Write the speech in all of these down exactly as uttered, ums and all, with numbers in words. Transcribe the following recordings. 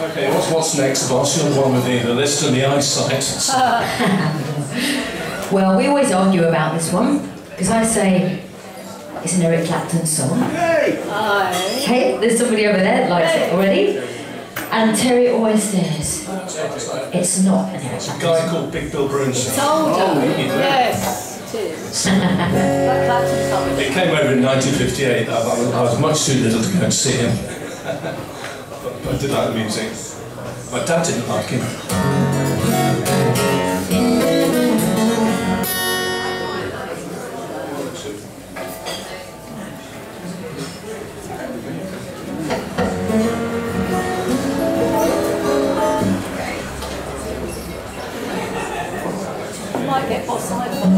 Okay, what's, what's next, boss? You're the one with the, the list and the eyesight. Well, we always argue about this one, because I say it's an Eric Clapton song. Hey! Hi. Hey, there's somebody over there that likes Hey. it already. And Terry always says it's not an Eric A Clapton guy song. called Big Bill Broonzy. Told you. Oh, Yes, it is. But Clapton told me. He came over in nineteen fifty-eight. I, I, was, I was much too little to go and see him. but, but I did like the music. My dad didn't like him. I might get offside for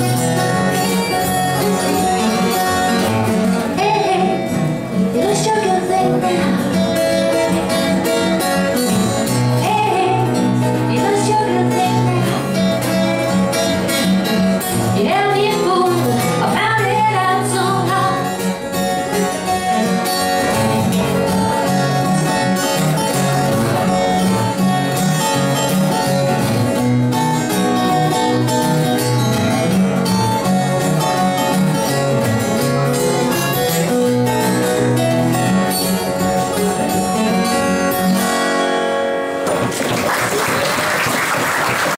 Sugar.